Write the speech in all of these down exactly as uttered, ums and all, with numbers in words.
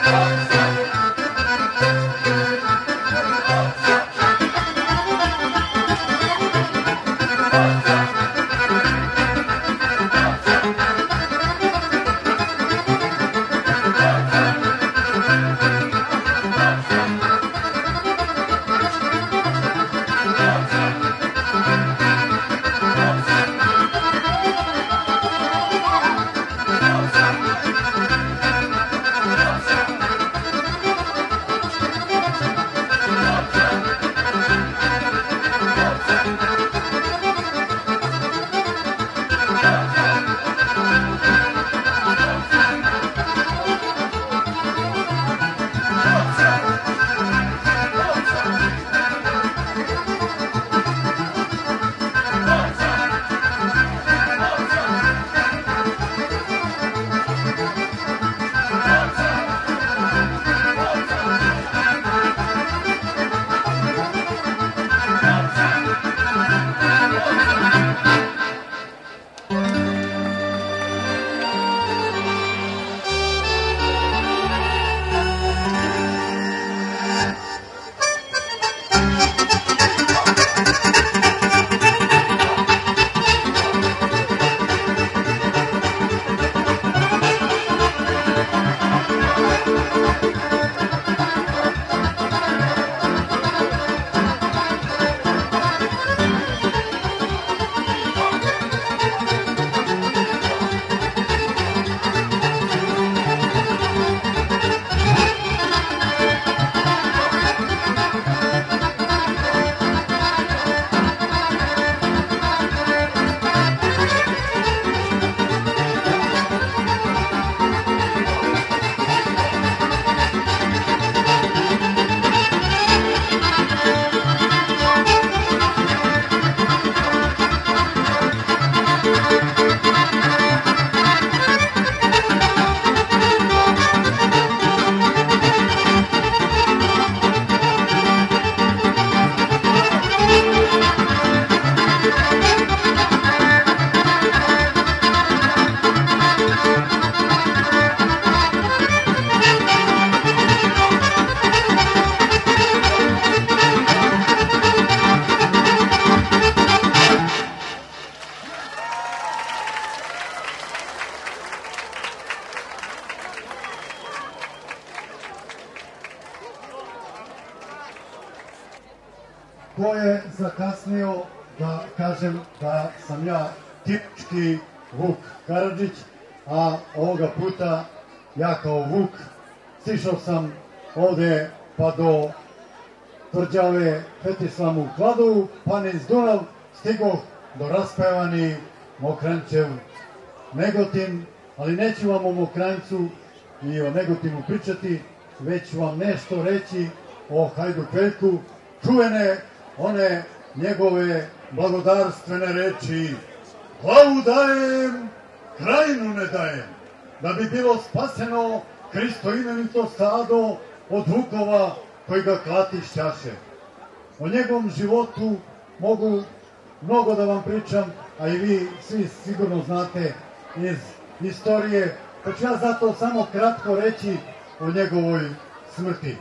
ko je zakasnio da kažem da sam ja tipički Vuk Karadžić, a ovoga puta ja kao Vuk stišao sam ovde pa do tvrđave Fetislam u Kladovu, pa niz Dunav stigoh do raspevani Mokranjčev Negotin, ali neću vam o Mokranjcu i o Negotinu pričati, već ću vam nešto reći o Hajduk Veljku, čuvene one njegove blagodarstvene reči: glavu dajem, krajinu ne dajem, da bi bilo spaseno Hristo imenito stado od vukova koji ga klatišćaše. O njegovom životu mogu mnogo da vam pričam, a i vi svi sigurno znate iz istorije, pa ću ja zato samo kratko reći o njegovoj smrti.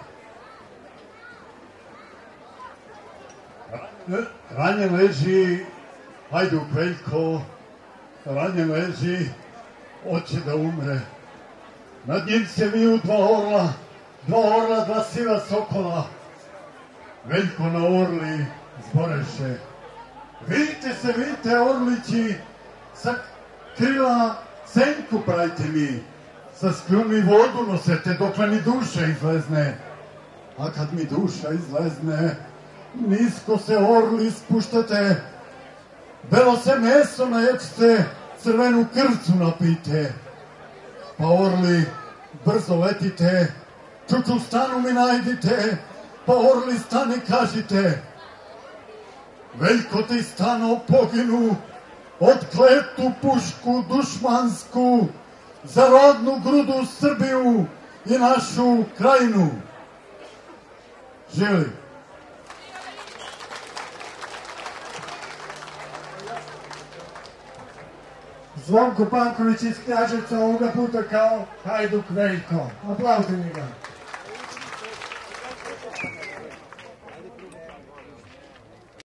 Ranjen leži Hajduk Veljko, ranjen leži, hoće da umre. Nad njim se viju dva orla, dva orla, dva siva sokola. Veljko na orli zboreše. Vidite se, vidite, orlići, sa krila senku pravite mi, sa skljuni vodu nosete dokle mi duša izlezne. A kad mi duša izlezne, nisko se orli spuštate, belo se meso naječite, crvenu krvcu napite. Pa orli brzo letite, čuču stanu mi najdite, pa orli stani kažite: Veljko ti stano poginu, od kletu pušku dušmansku, za rodnu grudu Srbiju i našu krajinu. Živeli! Zvonko Panković iz Knjaževca, ovoga puta kao Hajduk Veljko. Aplauzimo ga.